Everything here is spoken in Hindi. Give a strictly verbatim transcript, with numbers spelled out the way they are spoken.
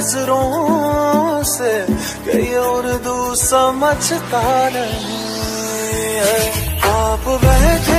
नजरों से कि ये उर्दू समझता नहीं है। आप बैठे